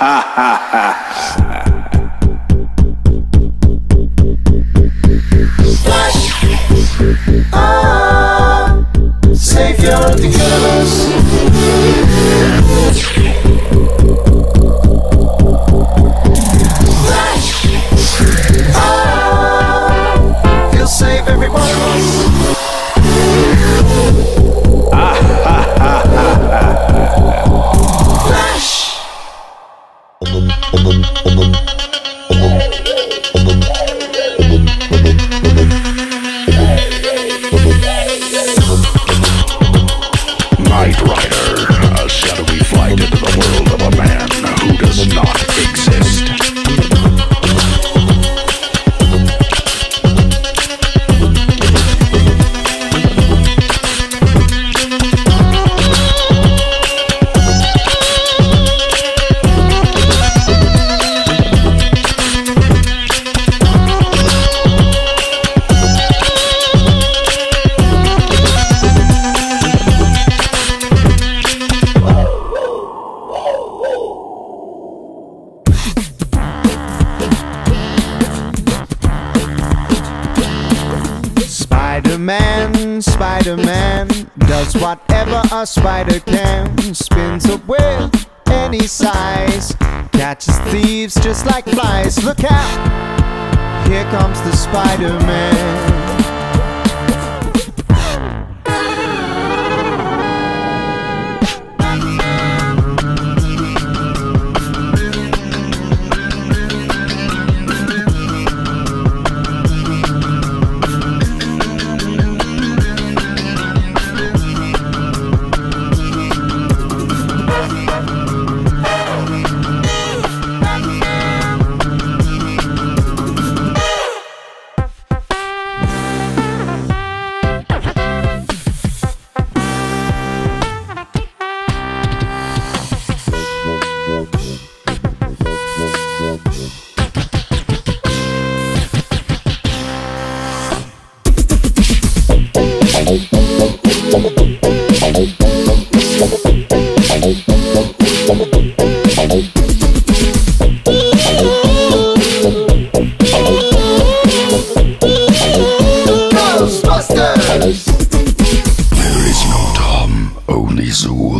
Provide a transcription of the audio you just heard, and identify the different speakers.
Speaker 1: Savior of the universe. Flash! He'll save every one of us. Flash!
Speaker 2: Night Rider, a shadowy flight into the world of a man who does not exist.
Speaker 3: Spider-Man, Spider-Man does whatever a spider can. Spins a web any size, catches thieves just like flies. Look out, here comes the Spider-Man.
Speaker 2: There is no Tom, only Zoo.